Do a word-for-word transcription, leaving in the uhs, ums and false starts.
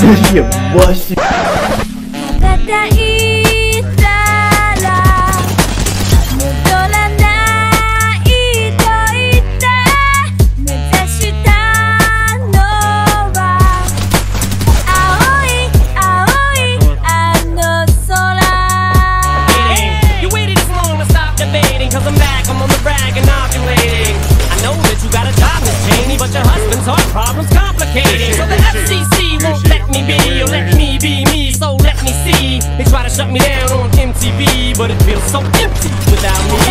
マジで叩いたら戻らないと言って目指したのは青い青いあの空 You waited this long to stop debating Cause I'm back, I'm on the brag inoculating I know that you got a job, Miss Cheney But your husband's heart problem's complicating So the F C C won't let me be Or let me be me, so let me see They try to shut me down on M T V But it feels so empty without me